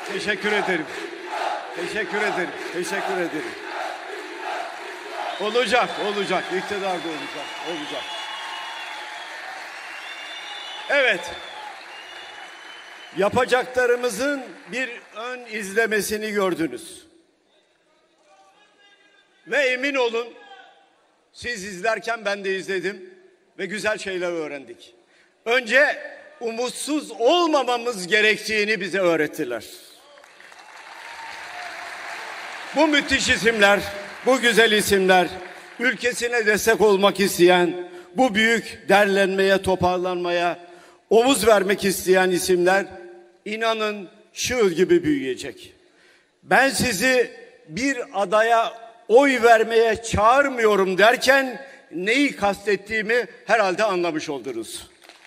Teşekkür ederim. Teşekkür ederim. Teşekkür ederim. Olacak, olacak. İktidar da olacak, olacak. Evet. Yapacaklarımızın bir ön izlemesini gördünüz. Ve emin olun, siz izlerken ben de izledim ve güzel şeyler öğrendik. Önce umutsuz olmamamız gerektiğini bize öğrettiler. Bu müthiş isimler, bu güzel isimler, ülkesine destek olmak isteyen, bu büyük derlenmeye, toparlanmaya omuz vermek isteyen isimler, inanın şığ gibi büyüyecek. Ben sizi bir adaya oy vermeye çağırmıyorum derken neyi kastettiğimi herhalde anlamış oldunuz.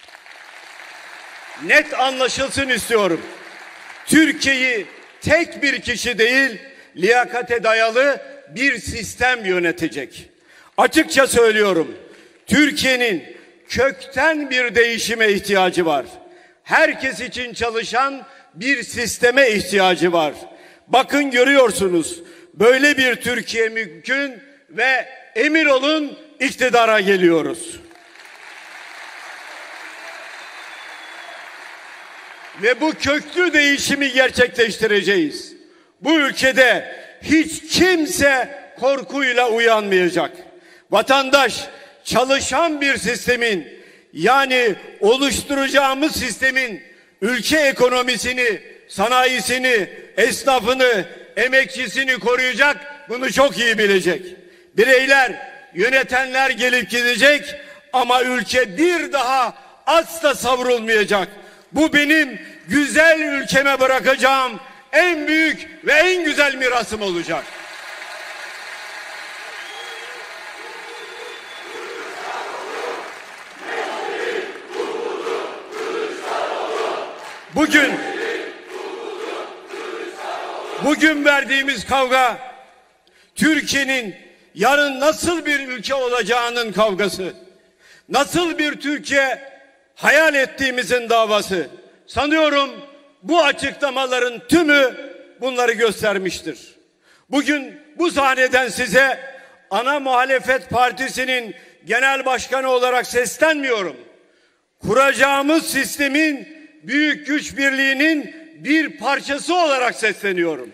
Net anlaşılsın istiyorum. Türkiye'yi tek bir kişi değil, liyakate dayalı bir sistem yönetecek. Açıkça söylüyorum, Türkiye'nin kökten bir değişime ihtiyacı var. Herkes için çalışan bir sisteme ihtiyacı var. Bakın görüyorsunuz, böyle bir Türkiye mümkün ve emin olun iktidara geliyoruz. Ve bu köklü değişimi gerçekleştireceğiz. Bu ülkede hiç kimse korkuyla uyanmayacak. Vatandaş çalışan bir sistemin, yani oluşturacağımız sistemin ülke ekonomisini, sanayisini, esnafını, emekçisini koruyacak, bunu çok iyi bilecek. Bireyler, yönetenler gelip gidecek ama ülke bir daha asla savrulmayacak. Bu benim güzel ülkeme bırakacağım en büyük ve en güzel mirasım olacak. Bugün verdiğimiz kavga, Türkiye'nin yarın nasıl bir ülke olacağının kavgası, nasıl bir Türkiye hayal ettiğimizin davası. Sanıyorum bu açıklamaların tümü bunları göstermiştir. Bugün bu sahneden size ana muhalefet partisinin genel başkanı olarak seslenmiyorum. Kuracağımız sistemin büyük güç birliğinin bir parçası olarak sesleniyorum.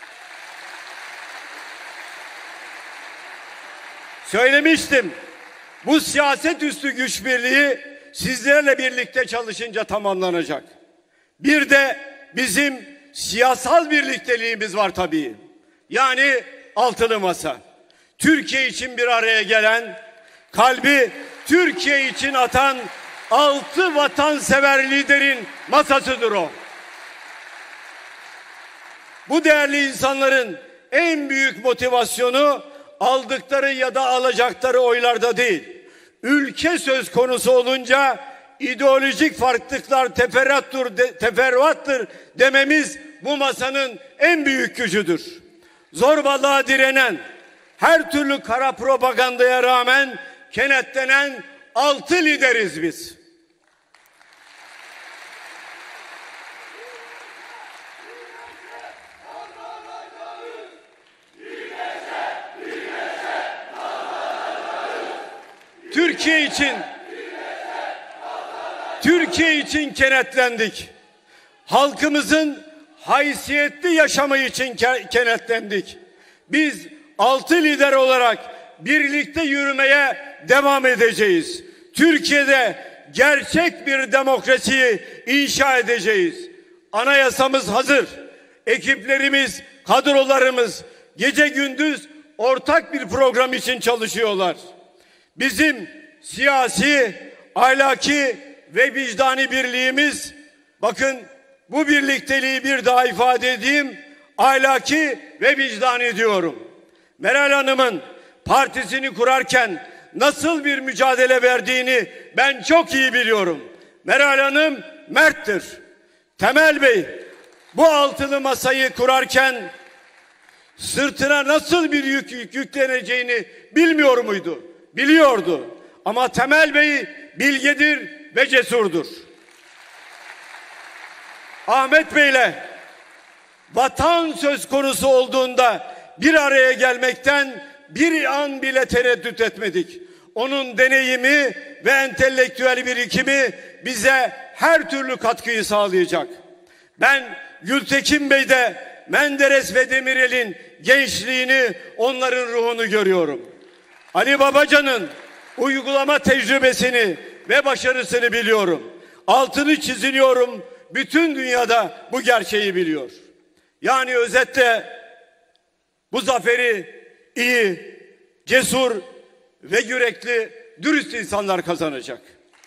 Söylemiştim, bu siyaset üstü güç birliği sizlerle birlikte çalışınca tamamlanacak. Bir de bizim siyasal birlikteliğimiz var tabii. Yani altılı masa. Türkiye için bir araya gelen, kalbi Türkiye için atan 6 vatansever liderin masasıdır o. Bu değerli insanların en büyük motivasyonu aldıkları ya da alacakları oylarda değil. Ülke söz konusu olunca ideolojik farklılıklar teferruattır dememiz bu masanın en büyük gücüdür. Zorbalığa direnen, her türlü kara propagandaya rağmen kenetlenen 6 lideriz biz. Türkiye için kenetlendik. Halkımızın haysiyetli yaşamı için kenetlendik. Biz 6 lider olarak birlikte yürümeye devam edeceğiz. Türkiye'de gerçek bir demokrasiyi inşa edeceğiz. Anayasamız hazır. Ekiplerimiz, kadrolarımız gece gündüz ortak bir program için çalışıyorlar. Bizim siyasi, ahlaki ve vicdani birliğimiz, bakın bu birlikteliği bir daha ifade edeyim, ahlaki ve vicdani diyorum. Meral Hanım'ın partisini kurarken nasıl bir mücadele verdiğini ben çok iyi biliyorum. Meral Hanım merttir. Temel Bey bu altılı masayı kurarken sırtına nasıl bir yük yükleneceğini bilmiyor muydu? Biliyordu. Ama Temel Bey bilgedir ve cesurdur. Ahmet Bey'le vatan söz konusu olduğunda bir araya gelmekten bir an bile tereddüt etmedik. Onun deneyimi ve entelektüel birikimi bize her türlü katkıyı sağlayacak. Ben Gültekin Bey'de Menderes ve Demirel'in gençliğini, onların ruhunu görüyorum. Ali Babacan'ın uygulama tecrübesini ve başarısını biliyorum. Altını çiziliyorum. Bütün dünyada bu gerçeği biliyor. Yani özetle bu zaferi iyi, cesur ve yürekli, dürüst insanlar kazanacak.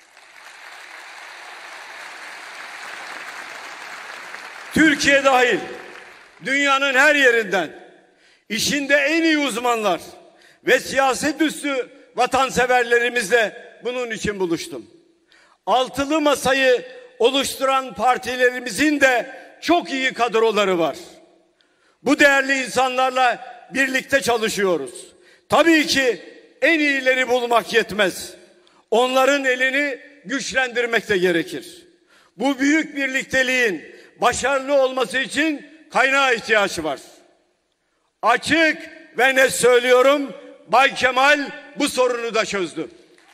Türkiye dahil dünyanın her yerinden işinde en iyi uzmanlar ve siyaset üstü vatanseverlerimizle bunun için buluştum. Altılı masayı oluşturan partilerimizin de çok iyi kadroları var. Bu değerli insanlarla birlikte çalışıyoruz. Tabii ki en iyileri bulmak yetmez. Onların elini güçlendirmek de gerekir. Bu büyük birlikteliğin başarılı olması için kaynağa ihtiyaç var. Açık ve net söylüyorum, Bay Kemal bu sorunu da çözdü.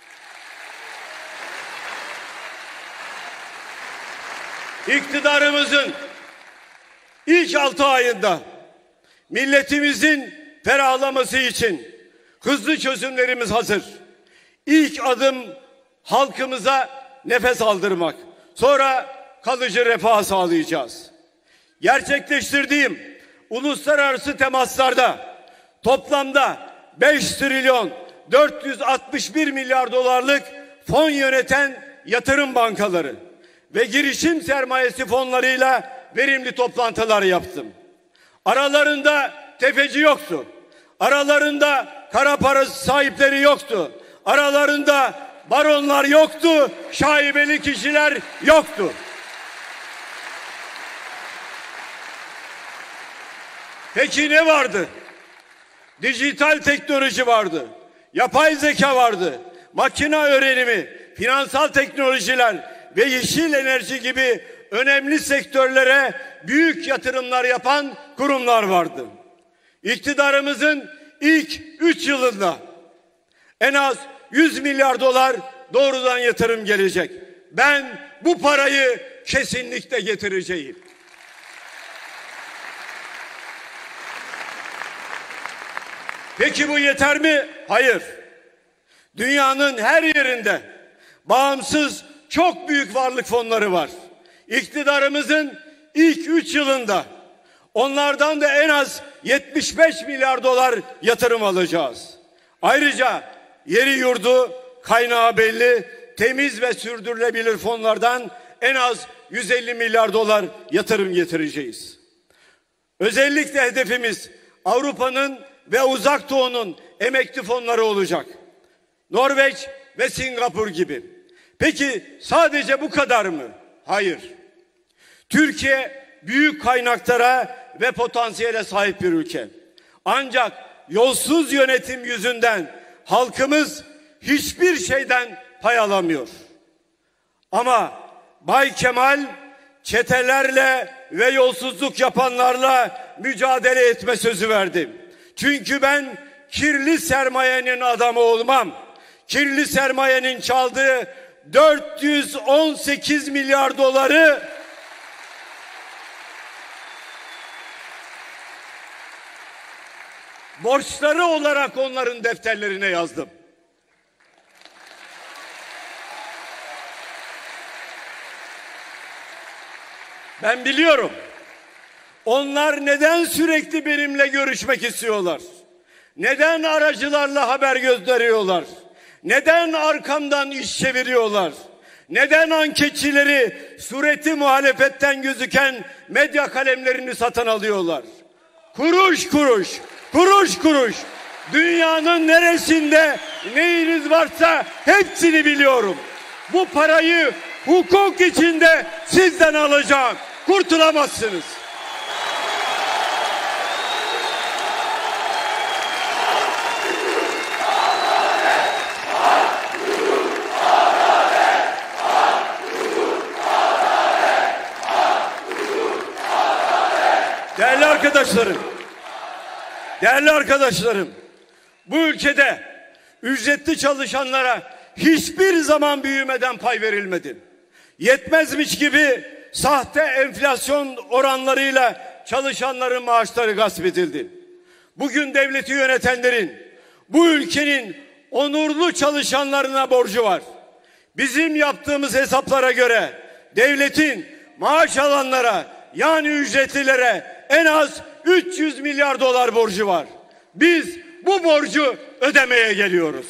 İktidarımızın ilk 6 ayında milletimizin ferahlaması için hızlı çözümlerimiz hazır. İlk adım halkımıza nefes aldırmak. Sonra kalıcı refah sağlayacağız. Gerçekleştirdiğim uluslararası temaslarda toplamda 5 trilyon 461 milyar dolarlık fon yöneten yatırım bankaları ve girişim sermayesi fonlarıyla verimli toplantılar yaptım. Aralarında tefeci yoktu. Aralarında kara para sahipleri yoktu. Aralarında baronlar yoktu. Şaibeli kişiler yoktu. Peki ne vardı? Dijital teknoloji vardı. Yapay zeka vardı. Makine öğrenimi, finansal teknolojiler ve yeşil enerji gibi önemli sektörlere büyük yatırımlar yapan kurumlar vardı. İktidarımızın ilk 3 yılında en az 100 milyar dolar doğrudan yatırım gelecek. Ben bu parayı kesinlikle getireceğim. Peki bu yeter mi? Hayır. Dünyanın her yerinde bağımsız çok büyük varlık fonları var. İktidarımızın ilk 3 yılında onlardan da en az 75 milyar dolar yatırım alacağız. Ayrıca yeri yurdu, kaynağı belli, temiz ve sürdürülebilir fonlardan en az 150 milyar dolar yatırım getireceğiz. Özellikle hedefimiz Avrupa'nın ve Uzak Doğu'nun emekli fonları olacak. Norveç ve Singapur gibi. Peki sadece bu kadar mı? Hayır. Türkiye büyük kaynaklara ve potansiyele sahip bir ülke. Ancak yolsuz yönetim yüzünden halkımız hiçbir şeyden pay alamıyor. Ama Bay Kemal çetelerle ve yolsuzluk yapanlarla mücadele etme sözü verdi. Çünkü ben kirli sermayenin adamı olmam. Kirli sermayenin çaldığı 418 milyar doları borçları olarak onların defterlerine yazdım. Ben biliyorum. Onlar neden sürekli benimle görüşmek istiyorlar? Neden aracılarla haber gönderiyorlar? Neden arkamdan iş çeviriyorlar? Neden anketçileri sureti muhalefetten gözüken medya kalemlerini satın alıyorlar? Kuruş kuruş, kuruş kuruş. Dünyanın neresinde neyiniz varsa hepsini biliyorum. Bu parayı hukuk içinde sizden alacağım. Kurtulamazsınız. Değerli arkadaşlarım, değerli arkadaşlarım, bu ülkede ücretli çalışanlara hiçbir zaman büyümeden pay verilmedi. Yetmezmiş gibi sahte enflasyon oranlarıyla çalışanların maaşları gasp edildi. Bugün devleti yönetenlerin bu ülkenin onurlu çalışanlarına borcu var. Bizim yaptığımız hesaplara göre devletin maaş alanlara, yani ücretlilere en az 300 milyar dolar borcu var. Biz bu borcu ödemeye geliyoruz.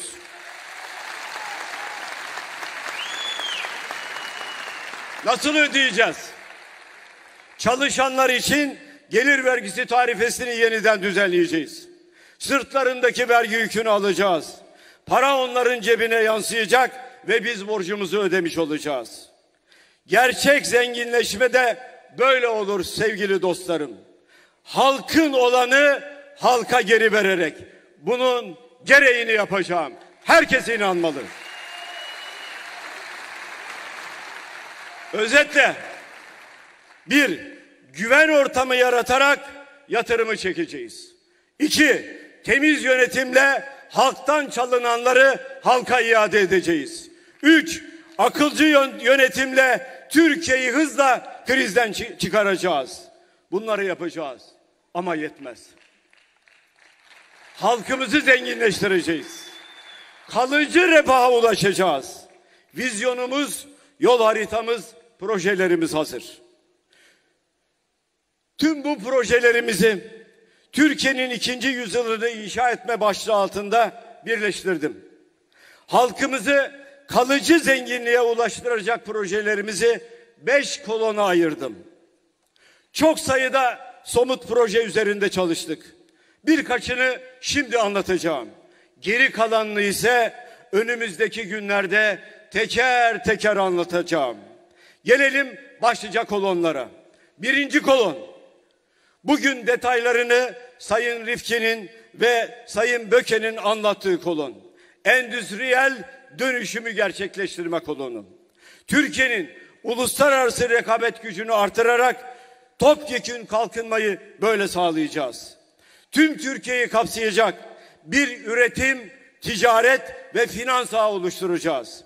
Nasıl ödeyeceğiz? Çalışanlar için gelir vergisi tarifesini yeniden düzenleyeceğiz. Sırtlarındaki vergi yükünü alacağız. Para onların cebine yansıyacak ve biz borcumuzu ödemiş olacağız. Gerçek zenginleşme de böyle olur sevgili dostlarım. Halkın olanı halka geri vererek. Bunun gereğini yapacağım. Herkes inanmalı. Özetle, bir, güven ortamı yaratarak yatırımı çekeceğiz. İki, temiz yönetimle halktan çalınanları halka iade edeceğiz. Üç, akılcı yönetimle Türkiye'yi hızla krizden çıkaracağız. Bunları yapacağız ama yetmez. Halkımızı zenginleştireceğiz. Kalıcı refaha ulaşacağız. Vizyonumuz, yol haritamız, projelerimiz hazır. Tüm bu projelerimizi Türkiye'nin 2. yüzyılını inşa etme başlığı altında birleştirdim. Halkımızı kalıcı zenginliğe ulaştıracak projelerimizi 5 kolona ayırdım. Çok sayıda somut proje üzerinde çalıştık. Birkaçını şimdi anlatacağım. Geri kalanını ise önümüzdeki günlerde teker teker anlatacağım. Gelelim başlıca kolonlara. Birinci kolon. Bugün detaylarını Sayın Rifkin'in ve Sayın Böke'nin anlattığı kolon. Endüstriyel dönüşümü gerçekleştirme kolonu. Türkiye'nin uluslararası rekabet gücünü artırarak topyekün kalkınmayı böyle sağlayacağız. Tüm Türkiye'yi kapsayacak bir üretim, ticaret ve finans ağı oluşturacağız.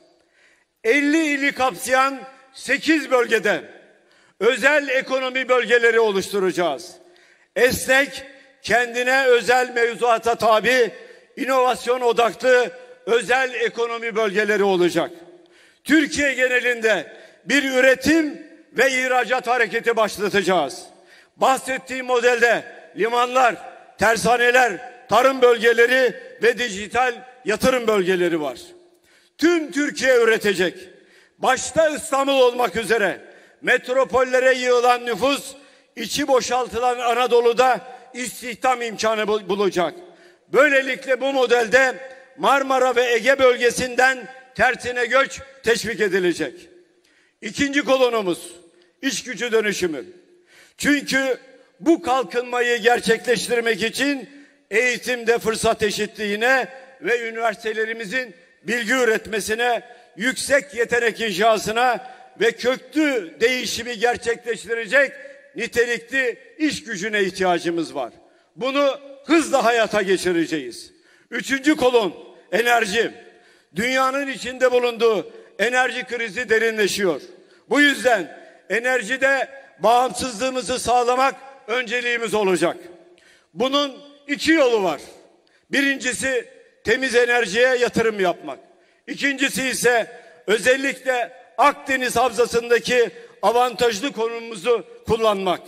50 ili kapsayan 8 bölgede özel ekonomi bölgeleri oluşturacağız. Esnek, kendine özel mevzuata tabi, inovasyon odaklı özel ekonomi bölgeleri olacak. Türkiye genelinde bir üretim ve ihracat hareketi başlatacağız. Bahsettiğim modelde limanlar, tersaneler, tarım bölgeleri ve dijital yatırım bölgeleri var. Tüm Türkiye üretecek. Başta İstanbul olmak üzere metropollere yığılan nüfus, içi boşaltılan Anadolu'da istihdam imkanı bulacak. Böylelikle bu modelde Marmara ve Ege bölgesinden tersine göç teşvik edilecek. İkinci kolonumuz iş gücü dönüşümü. Çünkü bu kalkınmayı gerçekleştirmek için eğitimde fırsat eşitliğine ve üniversitelerimizin bilgi üretmesine, yüksek yetenek inşasına ve köklü değişimi gerçekleştirecek nitelikli iş gücüne ihtiyacımız var. Bunu hızla hayata geçireceğiz. Üçüncü kolon enerji. Dünyanın içinde bulunduğu enerji krizi derinleşiyor. Bu yüzden enerjide bağımsızlığımızı sağlamak önceliğimiz olacak. Bunun iki yolu var. Birincisi temiz enerjiye yatırım yapmak. İkincisi ise özellikle Akdeniz havzasındaki avantajlı konumumuzu kullanmak.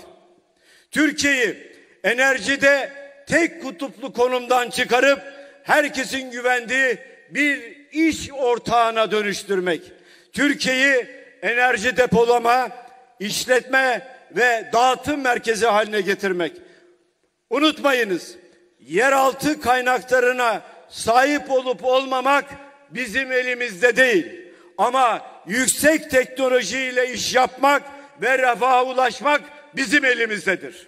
Türkiye'yi enerjide tek kutuplu konumdan çıkarıp herkesin güvendiği bir iş ortağına dönüştürmek. Türkiye'yi enerji depolama, işletme ve dağıtım merkezi haline getirmek. Unutmayınız, yeraltı kaynaklarına sahip olup olmamak bizim elimizde değil. Ama yüksek teknolojiyle iş yapmak ve refaha ulaşmak bizim elimizdedir.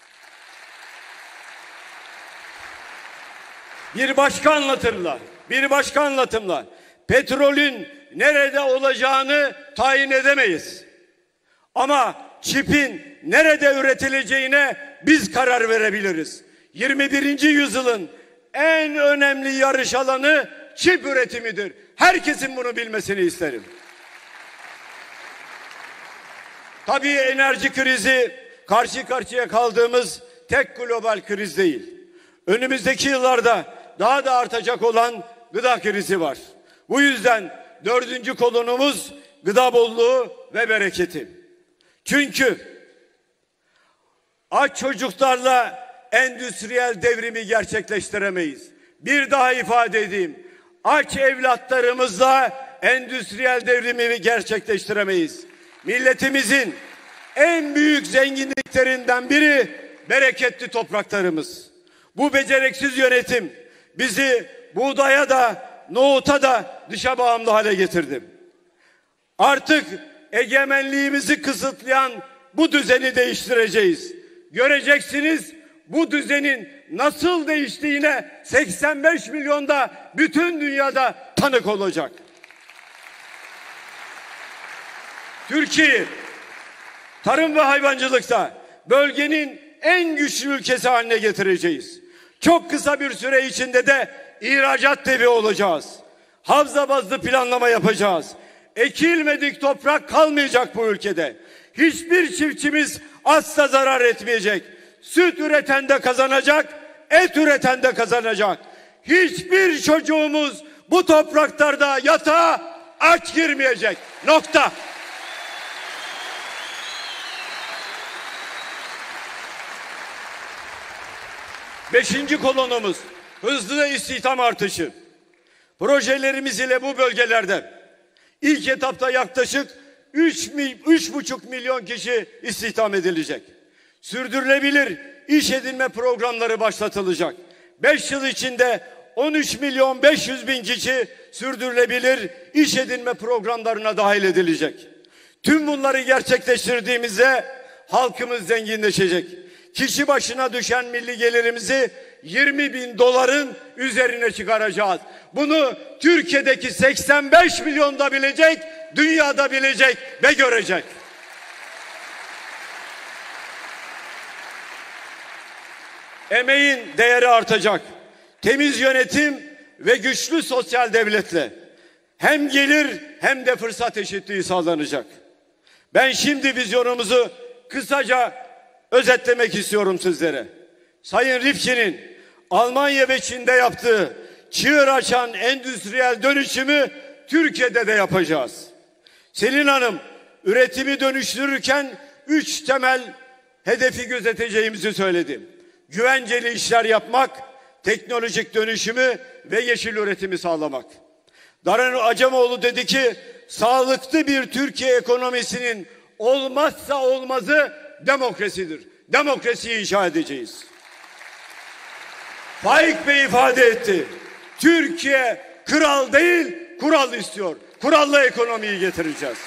Bir başka anlatımla petrolün nerede olacağını tayin edemeyiz. Ama çipin nerede üretileceğine biz karar verebiliriz. 21. yüzyılın en önemli yarış alanı çip üretimidir. Herkesin bunu bilmesini isterim. Tabii enerji krizi karşı karşıya kaldığımız tek global kriz değil. Önümüzdeki yıllarda daha da artacak olan gıda krizi var. Bu yüzden 4. konumuz gıda bolluğu ve bereketi. Çünkü aç çocuklarla endüstriyel devrimi gerçekleştiremeyiz. Bir daha ifade edeyim. Aç evlatlarımızla endüstriyel devrimi gerçekleştiremeyiz. Milletimizin en büyük zenginliklerinden biri bereketli topraklarımız. Bu beceriksiz yönetim bizi buğdaya da nohuta da dışa bağımlı hale getirdi. Artık egemenliğimizi kısıtlayan bu düzeni değiştireceğiz. Göreceksiniz bu düzenin nasıl değiştiğine 85 milyonda bütün dünyada tanık olacak. Türkiye tarım ve hayvancılıkta bölgenin en güçlü ülkesi haline getireceğiz. Çok kısa bir süre içinde de ihracat devi olacağız. Havza bazlı planlama yapacağız. Ekilmedik toprak kalmayacak bu ülkede. Hiçbir çiftçimiz asla zarar etmeyecek. Süt üreten de kazanacak, et üreten de kazanacak. Hiçbir çocuğumuz bu topraklarda yatağa aç girmeyecek. Nokta. Beşinci kolonumuz hızlı istihdam artışı. Projelerimiz ile bu bölgelerde ilk etapta yaklaşık 3,5 milyon kişi istihdam edilecek. Sürdürülebilir iş edinme programları başlatılacak. 5 yıl içinde 13 milyon 500 bin kişi sürdürülebilir iş edinme programlarına dahil edilecek. Tüm bunları gerçekleştirdiğimizde halkımız zenginleşecek. Kişi başına düşen milli gelirimizi 20 bin doların üzerine çıkaracağız. Bunu Türkiye'deki 85 milyon da bilecek, dünyada bilecek ve görecek. Emeğin değeri artacak. Temiz yönetim ve güçlü sosyal devletle hem gelir hem de fırsat eşitliği sağlanacak. Ben şimdi vizyonumuzu kısaca özetlemek istiyorum sizlere. Sayın Rifkin'in Almanya ve Çin'de yaptığı çığır açan endüstriyel dönüşümü Türkiye'de de yapacağız. Selin Hanım üretimi dönüştürürken 3 temel hedefi gözeteceğimizi söyledi. Güvenceli işler yapmak, teknolojik dönüşümü ve yeşil üretimi sağlamak. Daran Acemoğlu dedi ki sağlıklı bir Türkiye ekonomisinin olmazsa olmazı demokrasidir. Demokrasiyi inşa edeceğiz. Faik Bey ifade etti. Türkiye kral değil, kural istiyor. Kurallı ekonomiyi getireceğiz.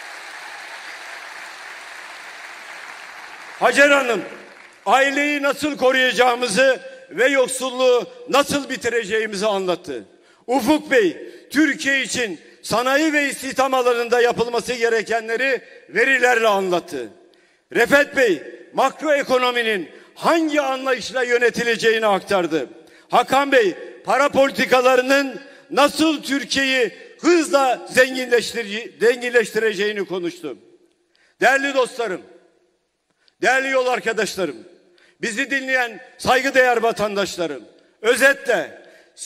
Hacer Hanım, aileyi nasıl koruyacağımızı ve yoksulluğu nasıl bitireceğimizi anlattı. Ufuk Bey, Türkiye için sanayi ve istihdam alanında yapılması gerekenleri verilerle anlattı. Refet Bey, makroekonominin hangi anlayışla yönetileceğini aktardı. Hakan Bey, para politikalarının nasıl Türkiye'yi hızla zenginleştireceğini konuştu. Değerli dostlarım, değerli yol arkadaşlarım, bizi dinleyen saygıdeğer vatandaşlarım, özetle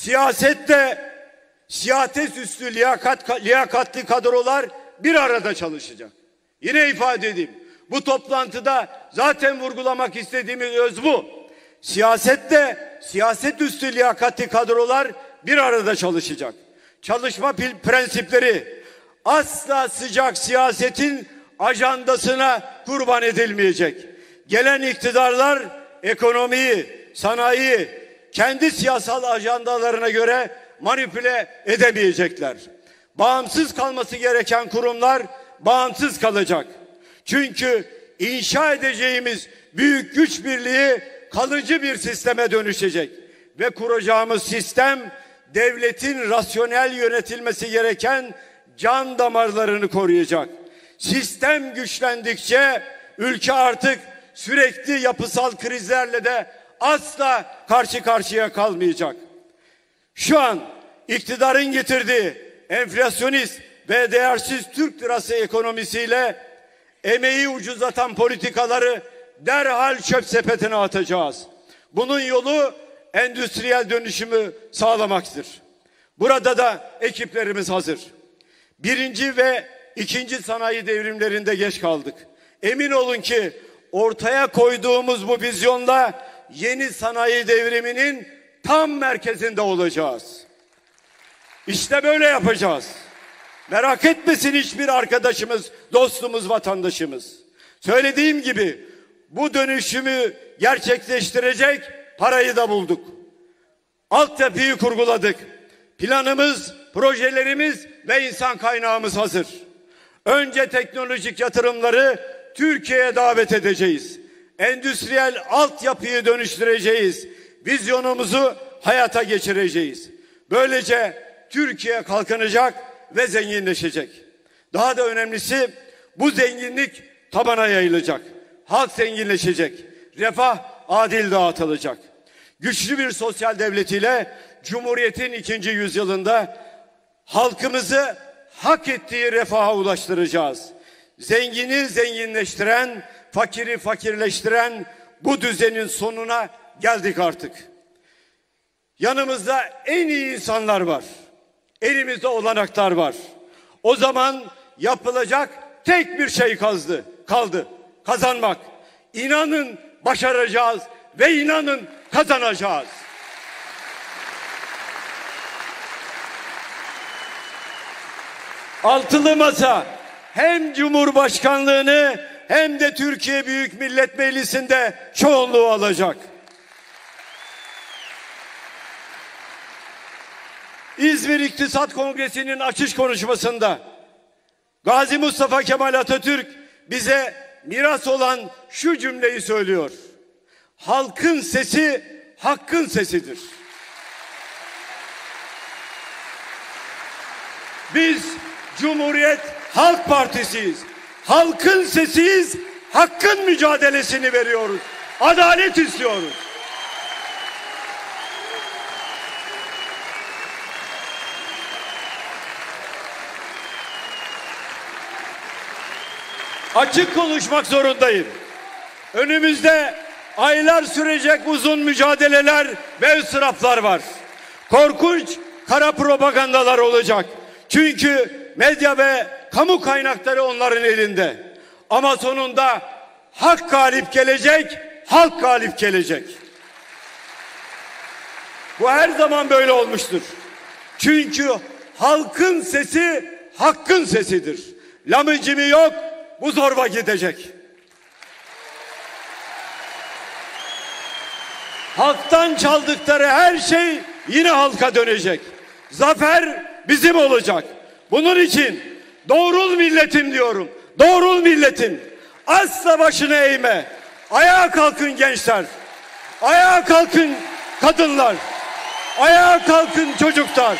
siyaset üstü liyakatli kadrolar bir arada çalışacak. Yine ifade edeyim. Bu toplantıda zaten vurgulamak istediğimiz öz bu. Siyaset üstü liyakatli kadrolar bir arada çalışacak. Çalışma prensipleri asla sıcak siyasetin ajandasına kurban edilmeyecek. Gelen iktidarlar ekonomiyi, sanayiyi kendi siyasal ajandalarına göre manipüle edemeyecekler. Bağımsız kalması gereken kurumlar bağımsız kalacak. Çünkü inşa edeceğimiz büyük güç birliği kalıcı bir sisteme dönüşecek. Ve kuracağımız sistem devletin rasyonel yönetilmesi gereken can damarlarını koruyacak. Sistem güçlendikçe ülke artık sürekli yapısal krizlerle de asla karşı karşıya kalmayacak. Şu an iktidarın getirdiği enflasyonist ve değersiz Türk lirası ekonomisiyle emeği ucuzlatan politikaları derhal çöp sepetine atacağız. Bunun yolu endüstriyel dönüşümü sağlamaktır. Burada da ekiplerimiz hazır. Birinci ve ikinci sanayi devrimlerinde geç kaldık. Emin olun ki ortaya koyduğumuz bu vizyonla yeni sanayi devriminin tam merkezinde olacağız. İşte böyle yapacağız. Merak etmesin hiçbir arkadaşımız, dostumuz, vatandaşımız. Söylediğim gibi bu dönüşümü gerçekleştirecek parayı da bulduk. Altyapıyı kurguladık. Planımız, projelerimiz ve insan kaynağımız hazır. Önce teknolojik yatırımları Türkiye'ye davet edeceğiz. Endüstriyel altyapıyı dönüştüreceğiz. Vizyonumuzu hayata geçireceğiz. Böylece Türkiye kalkınacak ve zenginleşecek. Daha da önemlisi bu zenginlik tabana yayılacak. Halk zenginleşecek. Refah adil dağıtılacak. Güçlü bir sosyal devletiyle Cumhuriyet'in 2. yüzyılında halkımızı hak ettiği refaha ulaştıracağız. Zengini zenginleştiren, fakiri fakirleştiren bu düzenin sonuna geldik artık. Yanımızda en iyi insanlar var. Elimizde olanaklar var. O zaman yapılacak tek bir şey kaldı. Kazanmak. İnanın başaracağız ve inanın kazanacağız. Altılı Masa hem Cumhurbaşkanlığını hem de Türkiye Büyük Millet Meclisi'nde çoğunluğu alacak. İzmir İktisat Kongresi'nin açış konuşmasında Gazi Mustafa Kemal Atatürk bize miras olan şu cümleyi söylüyor. Halkın sesi hakkın sesidir. Biz Cumhuriyet Halk Partisi'yiz. Halkın sesiyiz, hakkın mücadelesini veriyoruz. Adalet istiyoruz. Açık konuşmak zorundayım. Önümüzde aylar sürecek uzun mücadeleler ve ıstıraplar var. Korkunç kara propagandalar olacak. Çünkü medya ve kamu kaynakları onların elinde. Ama sonunda hak galip gelecek, halk galip gelecek. Bu her zaman böyle olmuştur. Çünkü halkın sesi hakkın sesidir. Lamıcımı yok, bu zorba gidecek. Halktan çaldıkları her şey yine halka dönecek. Zafer bizim olacak. Bunun için doğrul milletim diyorum. Doğrul milletim. Asla başını eğme. Ayağa kalkın gençler. Ayağa kalkın kadınlar. Ayağa kalkın çocuklar.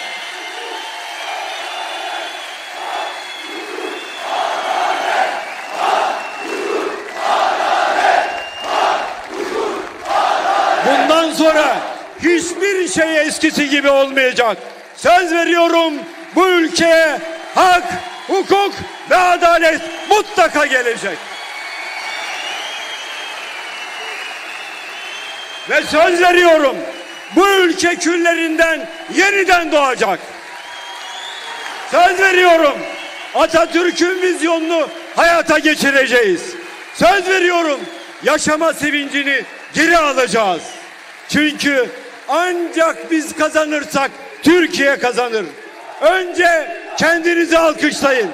Bundan sonra hiçbir şey eskisi gibi olmayacak. Söz veriyorum, bu ülkeye hak, hukuk ve adalet mutlaka gelecek. Ve söz veriyorum, bu ülke küllerinden yeniden doğacak. Söz veriyorum, Atatürk'ün vizyonunu hayata geçireceğiz. Söz veriyorum, yaşama sevincini geri alacağız. Çünkü ancak biz kazanırsak Türkiye kazanır. Önce kendinizi alkışlayın.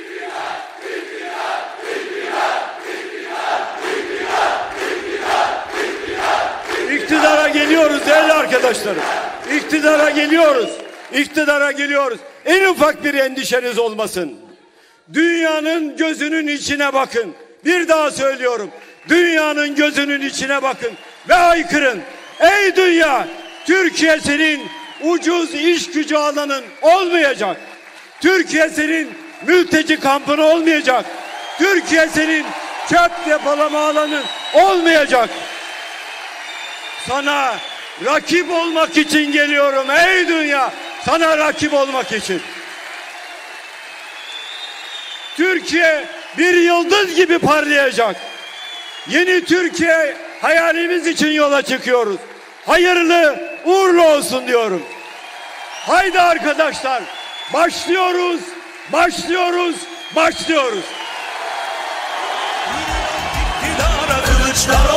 İktidara geliyoruz değerli arkadaşlarım. İktidara geliyoruz. İktidara geliyoruz. En ufak bir endişeniz olmasın. Dünyanın gözünün içine bakın. Bir daha söylüyorum. Dünyanın gözünün içine bakın ve haykırın. Ey dünya, Türkiye senin ucuz iş gücü alanın olmayacak. Türkiye senin mülteci kampın olmayacak. Türkiye senin çöp depolama alanın olmayacak. Sana rakip olmak için geliyorum ey dünya. Sana rakip olmak için. Türkiye bir yıldız gibi parlayacak. Yeni Türkiye hayalimiz için yola çıkıyoruz. Hayırlı uğurlu olsun diyorum. Haydi arkadaşlar, başlıyoruz, başlıyoruz, başlıyoruz. İktidara Kılıçdaroğlu.